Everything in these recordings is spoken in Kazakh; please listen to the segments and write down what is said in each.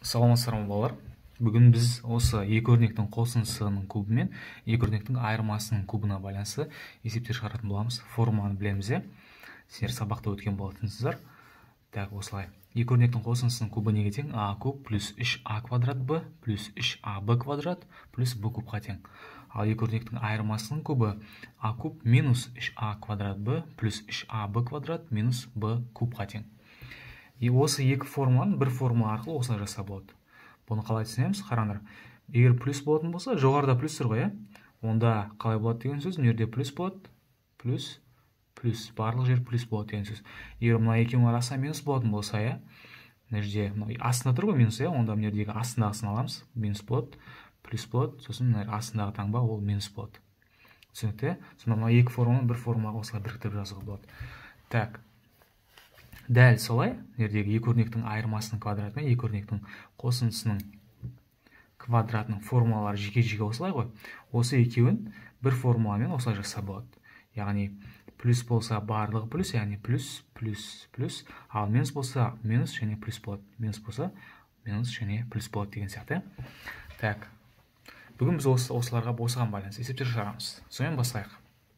Саламатсыздар ма балалар? Бүгін біз осы екі өрнектің қосындысының кубы мен екі өрнектің айырмасының кубына байланысты есептер шығаратын боламыз. Формуланы білеміз, сіздер сабақта өткен болатынсыздар. Так, осылай. Екі өрнектің қосындысының кубы неге тең? А куб плюс 3а квадрат б плюс 3аб квадрат плюс б кубқа тең. Ал екі өрнектің айырмасының кубы а куб минус 3а квадрат б плюс 3аб квадрат минус б кубқа тең. И осы екі формуланы бір формула арқылы осылай жасап болады. Бұны қалай түсінеміз? Қараңдар. Егер плюс болатын болса, жоғарыда плюс тұр ғой, онда қалай болады деген сөз? Мына жерде плюс болады. Плюс, плюс. Барлық жер плюс болады деген сөз. Егер мына екеуінің арасында минус болатын болса, мына жерде астында тұр ғой минус, онда мына жердегі астындағысын аламыз. Минус болады, плюс болады, сосын мына астындағы таңба ол минус болады. Түсінікті? Сонда мына екі формуланы бір формулаға осылай біріктіріп жазуға болады. Так. Дәл солай, жердегі екі өрнектің айырмасының квадраты мен екі өрнектің қосындысының квадратының формулалары жеке-жеке осылай ғой. Осы екеуін бір формуламен осылай жасап болады. Яғни плюс болса барлығы плюс, яғни плюс, плюс, плюс, ал минус болса минус және плюс болады. Минус болса минус және плюс болады деген сияқты. Так. Бүгін біз осыларға осыған байланысты есептер шығарамыз. Сонымен бастайық.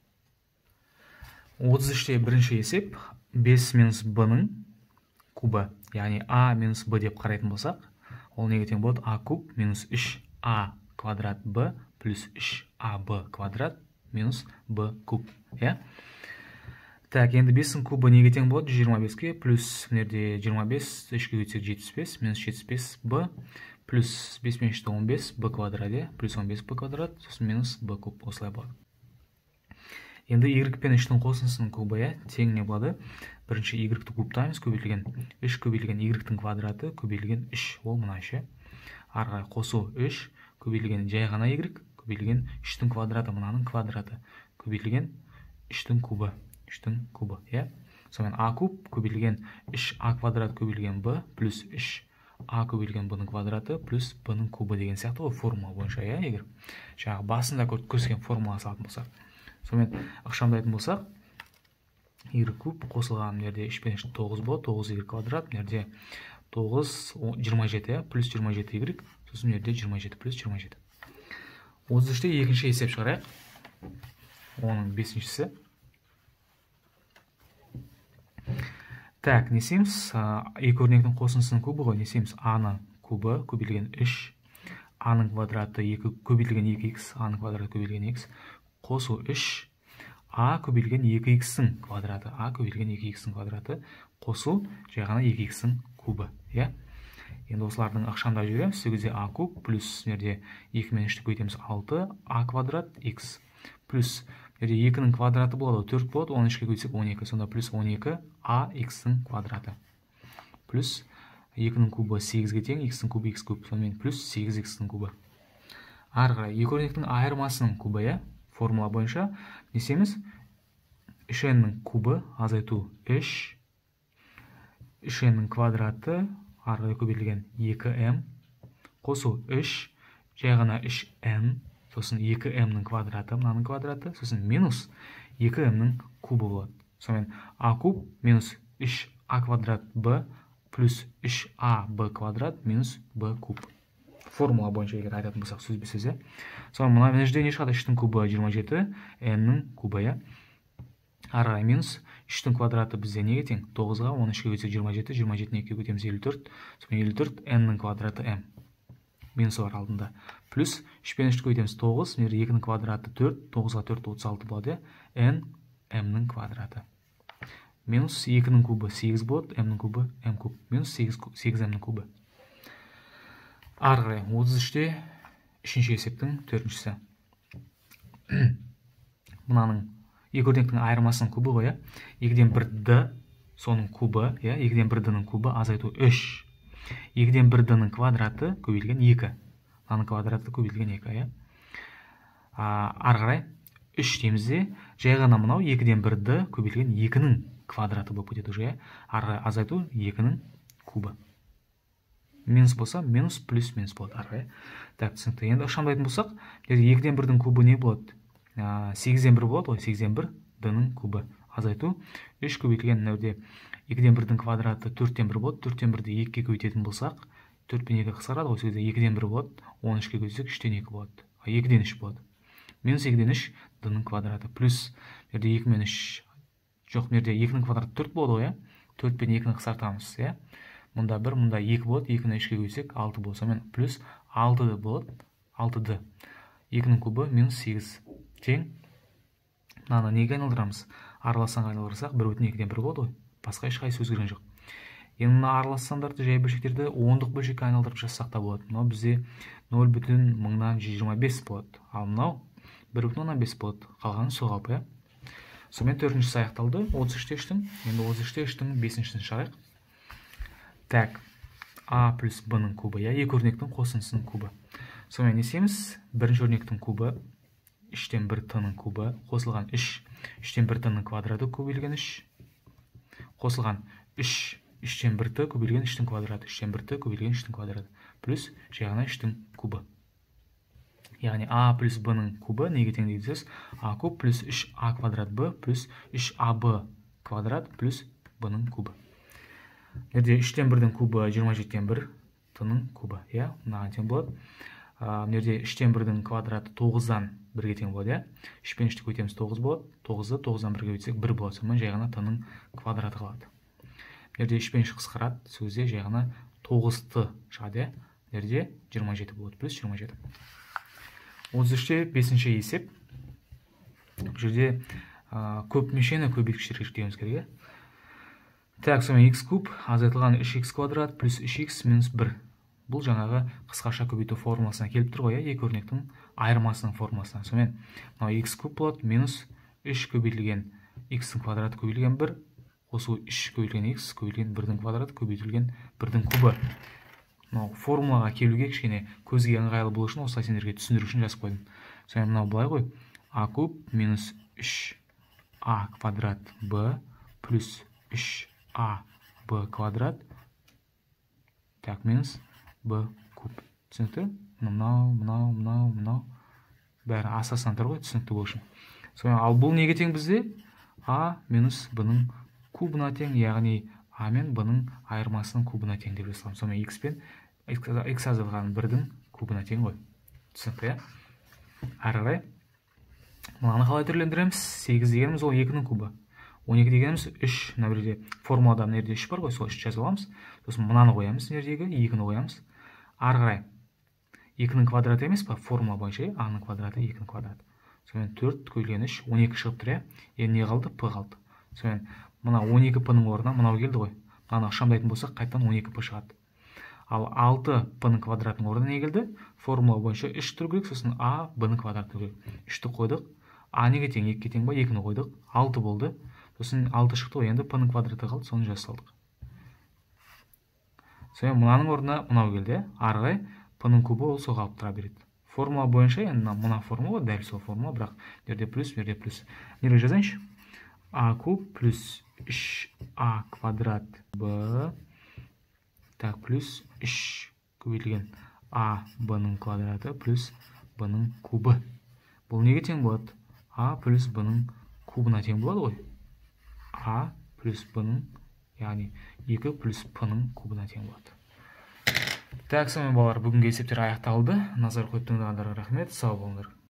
33-те бірінші есеп 5 минус b-ның кубы, яғни a минус b деп қарайтын болсақ, ол неге тең болады? a куб минус 3a квадрат b плюс 3ab квадрат минус b куб. Так, енді 5-дің кубы неге тең болады? 125-ке плюс мынерде 25, 3-ке өтсек 75, минус 75b плюс 5 мен 3-ті 15, b квадрат, плюс 15b квадрат, сосын минус b куб, осылай болады. Енді y пен 3-дің қосындысының кубы тең не болады? Бірінші y-ті кубтаймыз, көбейтілген 3 көбейтілген y-тің квадраты көбейтілген 3, ол мына ше. Арға қосу 3 көбейтілген жай ғана y көбейтілген 3-тің квадраты, мынаның квадраты көбейтілген 3-тің кубы, 3-тің кубы, Сонымен a куб көбейтілген 3a квадрат көбейтілген b плюс 3a көбейтілген b-ның квадраты плюс b-ның кубы деген сияқты ғой формула бойынша, егер жаңағы басында көрсеткен формула салатын болсақ. Сонымен ықшамдайтын болсақ, y куб қосылған жерде 3 пен 9 болады, 9y квадрат, жерде 9, 27, плюс 27y, сосын жерде 27 плюс 27. 33-те екінші есеп шығарайық. Оның 5-шісі. Так, не істейміз? Екі өрнектің қосындысының кубы ғой, не істейміз? a-ның кубы көбейтілген 3, a-ның квадраты көбейтілген 2x, a-ның квадраты көбейтілген x, қосу 3, a көбейтілген 2x-ің квадраты, a көбейтілген 2x-ың квадраты, қосу жай ғана 2x-ің кубы. Енді осылардың ықшамдап жібереміз. Сол кезде a куб плюс жерде 2 мен 3-ті көбейтеміз 6, a квадрат x плюс жерде 2-ның квадраты болады, 4 болады, 13-ке көбейтсек 12, сонда плюс 12 a x-ің квадраты. Плюс 2-ның кубы 8-ге тең, x-ің кубы x куб, сонымен плюс 8x-ің кубы. Арғы екі өрнектің айырмасының кубы, формула бойынша не істейміз? 3n-ның кубы азайту 3, 3n-ның квадраты арғы көбейтілген 2m, қосу 3, жай ғана 3n, сосын 2m-ның квадраты, мынаның квадраты, сосын минус 2m-ның кубы болады. Сонымен a куб минус 3a квадрат b плюс 3ab квадрат минус b куб. Формула бойынша егер айтатын болсақ сөзбе-сөз. Сонымен мына жерде не шығады? 3-тің кубы 27, n-ның кубы. Арғы минус 3-тің квадраты бізде неге тең? 9-ға 13-ке көтсек 27, 27-ні 2-ге көтеміз 54, сонымен 54 n-ның квадраты m. Минусы бар алдында. Плюс 3 пен 3-ті көтеміз 9, 2-ның квадраты 4, 9-ға 4, 36 болады, n, m-ның квадраты. Минус 2-ның кубы 8 болады, m-ның кубы m куб, минус 8m-ның кубы. Арғы 33-те үшінші есептің төртіншісі. Мұнаның екі өрнектің айырмасының кубы ғой, 2-ден 1d соның кубы, 2-ден 1d-ның кубы азайту 3. 2-ден 1d-ның квадраты көбейтілген 2. Мұнаның квадраты көбейтілген 2. Арғырай 3 деймізде, жай ғана мынау 2-ден 1d көбейтілген 2-ның квадраты болып өтеді уже. Арғы азайту 2-ның кубы. Минус болса, минус плюс минус болады арғы. Так, түсінікті. Енді ықшамдайтын болсақ, 2-ден 1-дің кубы не болады? 8-ден 1 болады, 8-ден 1 d-ның кубы. Азайту 3 көбейтілген 2-ден 1-дің квадраты 4-ден 1 болады, 4-ден 1-ді 2-ге көбейтетін болсақ, 4 пен 2 қысқарады, осы кезде 2-ден 1 болады, 13-ке көзсек 3-тен 2 болады. 2-ден 3 болады. Минус 2-ден 3 d-ның квадраты плюс мерде 2 мен 3 жоқ, мерде 2-ның квадраты 4 болады ғой, 4 пен 2-ні қысқартамыз, мұнда 1, мұнда 2 болады, 2-ні 3-ке көзсек 6 болады. Сонымен плюс 6d болады, 6d. 2-ның кубы минус 8 тең. Мынаны неге айналдырамыз? Аралассанға айналдырсақ 1/2-ден 1 болады ғой. Басқа ешқайсы өзгерген жоқ. Енді мына аралас сандарды жай бөлшектерді ондық бөлшекке айналдырып жазсақ та болады. Мынау бізде 0,125 болады. Ал мынау 1/5 болады. Қалғаны сол қалпы, Сонымен 4-шісі аяқталды. 33-те 3-тің. Енді 33-те 3-тің 5-шісін шығарайық. Так, а плюс b-ның кубы, 2 өрнектің қосындысының кубы. Сонымен не істейміз? Бірінші өрнектің кубы 3-тен 1 t-ның кубы қосылған 3, 3-тен 1 t-ның квадраты көбейлген 3, қосылған 3, 3-тен 1 t көбейлген 3-тің квадраты, 3-тен 1 t көбейлген 3-тің квадраты, плюс жағына 3-тің кубы. Яғни а плюс b-ның кубы неге тең дейді сөз? А куб плюс 3а квадрат b плюс 3аб квадрат плюс b-ның кубы. Мерде 3-тен 1-дің кубы 27-тен 1 t-ның кубы. Мынаған тең болады. Мерде 3-тен 1-дің квадраты 9-дан 1-ге тең болады. 3 пен 3-ті көйтеміз 9 болады. 9-ды 9-дан 1-ге өтсек 1 болады. Сонымен жайғана t-ның квадраты қалады. Мерде 3 пен 3 қысқарады. Сөзде жайғана 9t шығады. Мерде 27 болады. Плюс 27. 33-те 5-ші есеп. Жерде көп мүшені көбейткіштерге жүктеуіміз керек. Так, сонымен x куб азайтылған 3x квадрат плюс 3x минус 1. Бұл жаңағы қысқаша көбейту формуласына келіп тұр ғой, екі өрнектің айырмасының формуласына. Сонымен мынау x куб болады минус 3 көбейтілген x-дің квадраты көбейтілген 1, қосу 3 көбейтілген x көбейтілген 1-дің квадраты көбейтілген 1-дің кубы. Мынау формулаға келуге кішкене көзге ыңғайлы болу үшін осылай сендерге түсіндіру үшін жазып қойдым. Сонымен мынау былай ғой. А куб минус 3а квадрат b плюс 3а b квадрат так минус b куб. Түсінікті? Мынау бәрі асасынан тұр ғой, түсінікті болу үшін. Сонымен ал бұл неге тең бізде? А минус b-ның кубына тең, яғни а мен b-ның айырмасының кубына тең деп жазыламыз. Сонымен x пен x азалған 1-дің кубына тең ғой. Түсінікті, Әрі қарай мынаны қалай түрлендіреміз? 8 дегеніміз ол 2-ның кубы. 12 дегеніміз 3, мына жерде формулада мына жерде 3 бар ғой, сол 3 жазып аламыз. Сосын мынаны қоямыз, мына жердегі 2-ні қоямыз. Әрі қарай 2-ның квадраты емес па? Формула бойынша а-ның квадраты 2-ның квадраты. Сонымен 4 көйлген 3, 12 шығып тұр. Енді не қалды? П қалды. Сонымен мына 12 п-ның орнына мынау келді ғой. Мынаны ықшамдайтын болсақ, қайттан 12 п шығады. Ал 6 п-ның квадратының орнына не келді? Формула бойынша 3 тұру керек, сосын а b-ның квадраты тұру керек. 3-ті қойдық. А неге тең? 2-ге тең ба? 2-ні қойдық. 6 болды. Сосын 6 шықты ғой, енді п-ның квадраты қалды, соны жаза салдық. Сонымен мынаның орнына мынау келді. Ары қарай п-ның кубы ол сол қалып тұра береді. Формула бойынша, енді мына формула дәл сол формула, бірақ жерде плюс, жерде плюс. Неге жазайыншы? А куб плюс 3а квадрат b так плюс 3 көбейтілген а b-ның квадраты плюс b-ның кубы. Бұл неге тең болады? А плюс b-ның кубына тең болады ғой. А плюс b-ның, яғни 2 плюс p-ның кубына тең болады. Так, сонымен балалар, бүгінгі есептер аяқталды. Назар қойып тыңдағандарға рахмет. Сау болыңдар.